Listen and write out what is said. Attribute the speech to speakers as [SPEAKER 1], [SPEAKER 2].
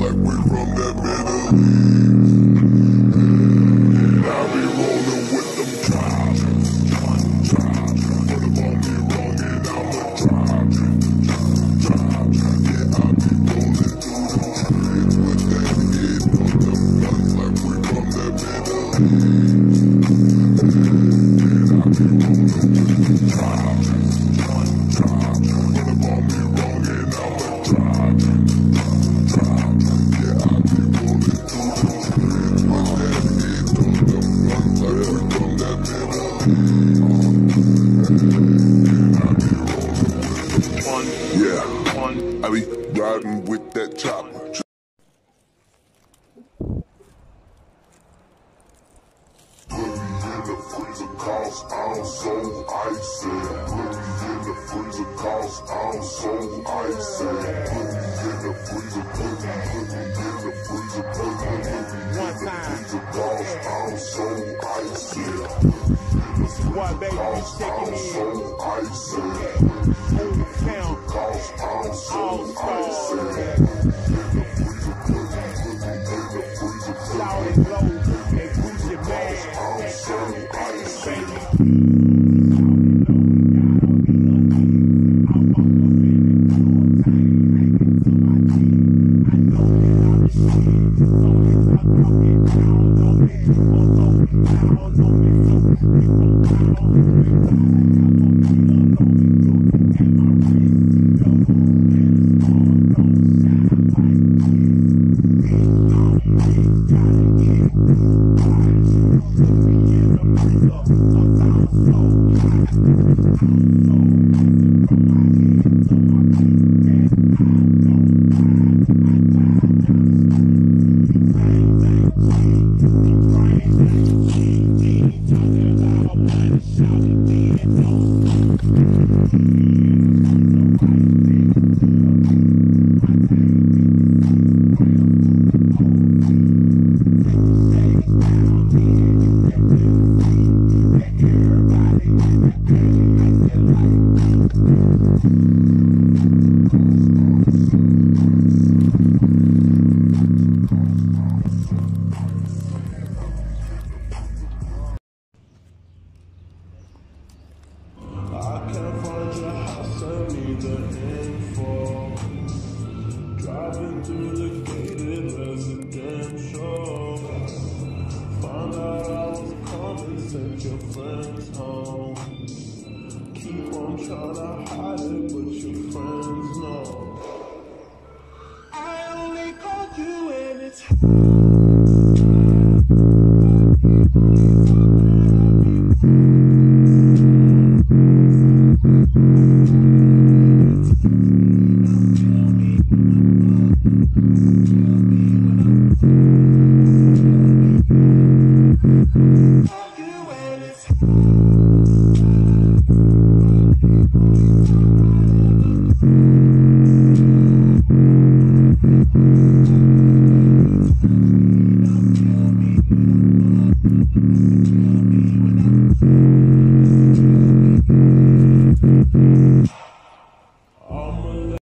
[SPEAKER 1] like we from that Middle East. And I be rolling with them tribes. Put them on me wrong and I'ma drive. Yeah, I be rolling through them streets with that hit on them guns like we from that Middle East. And I be rolling with them tribes. Put them on me wrong and I'ma drive. Yeah, I be rolling through them streets with that hit on them guns like we from that Middle East. Yeah, I be riding with that chopper. Put me in the freezer cause I'm so icy. Put me in the freezer cause I'm so icy. Put me in the freezer, put me in the freezer, put me in the freezer cause I'm so icy.
[SPEAKER 2] What, baby, you
[SPEAKER 1] I'm so icy.
[SPEAKER 2] count
[SPEAKER 1] Cause I'm so icy.
[SPEAKER 2] loud and low and push your man.
[SPEAKER 1] I'm so icy.
[SPEAKER 3] Driving through the gated residential. Found out I was coming, sent your friends home. Keep on trying to hide it, but your friends know. I only called you when it's